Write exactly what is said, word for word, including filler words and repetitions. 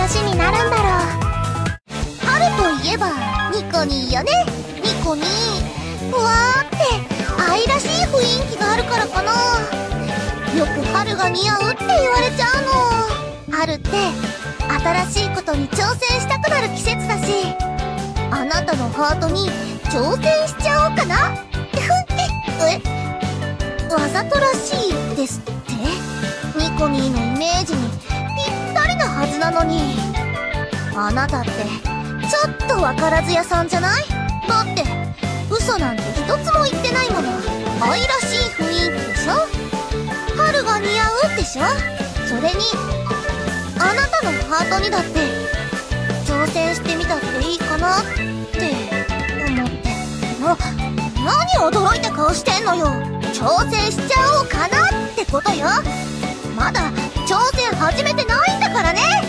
話になるんだろう。春といえばニコニーよね。ニコニー、うわーって愛らしい雰囲気があるからかな。よく春が似合うって言われちゃうの。春って新しいことに挑戦したくなる季節だし、あなたのハートに挑戦しちゃおうかな。え、わざとらしいですって？ニコニーのイメージにぴったりなはずなのに。あなたってちょっとわからず屋さんじゃない？だって嘘なんて一つも言ってないもの。愛らしい雰囲気でしょ。春が似合うでしょ。それにあなたのハートにだって挑戦してみたっていいかなって思っての。何驚いた顔してんのよ。挑戦しちゃおうかなってことよ。まだ挑戦始めてないんだからね。